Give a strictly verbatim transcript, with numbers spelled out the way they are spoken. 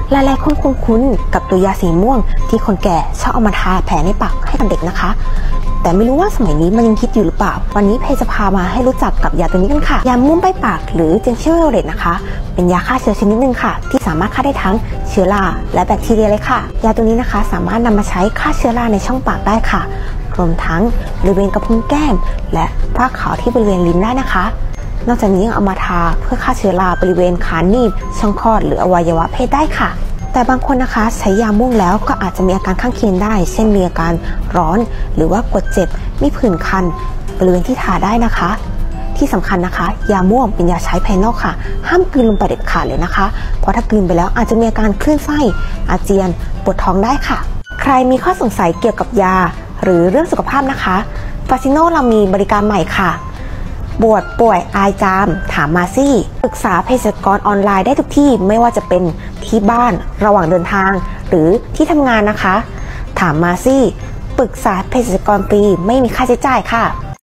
หลายๆคนคุ้นๆกับตัวยาสีม่วงที่คนแก่ชอบเอามาทาแผลในปากให้กับเด็กนะคะแต่ไม่รู้ว่าสมัยนี้มันยังคิดอยู่หรือเปล่าวันนี้เพจะพามาให้รู้จักกับยาตัวนี้กันค่ะยาม่วงใบปากหรือเจนเชอร์เรตนะคะเป็นยาฆ่าเชื้อชนิดหนึ่งค่ะที่สามารถฆ่าได้ทั้งเชื้อราและแบคทีเรียเลยค่ะยาตัวนี้นะคะสามารถนำมาใช้ฆ่าเชื้อราในช่องปากได้ค่ะรวมทั้งบริเวณกระพุ้งแก้มและฝ้าขาวที่บริเวณลิ้นได้นะคะนอกจากนี้ยังเอามาทาเพื่อฆ่าเชื้อราบริเวณขาหนีบช่องคลอดหรืออวัยวะเพศได้ค่ะแต่บางคนนะคะใช้ยาม่วงแล้วก็อาจจะมีอาการข้างเคียงได้เช่นมีอาการร้อนหรือว่ากดเจ็บมีผื่นคันบริเวณที่ทาได้นะคะที่สำคัญนะคะยาม่วงเป็นยาใช้ภายนอกค่ะห้ามกลืนลงไปเด็ดขาดเลยนะคะเพราะถ้ากลืนไปแล้วอาจจะมีอาการคลื่นไส้อาเจียนปวดท้องได้ค่ะใครมีข้อสงสัยเกี่ยวกับยาหรือเรื่องสุขภาพนะคะฟาซิโนเรามีบริการใหม่ค่ะปวดป่วยอายจามถามมาซี่ปรึกษาเภสัชกรออนไลน์ได้ทุกที่ไม่ว่าจะเป็นที่บ้านระหว่างเดินทางหรือที่ทำงานนะคะถามมาซี่ปรึกษาเภสัชกรฟรีไม่มีค่าใช้จ่ายค่ะ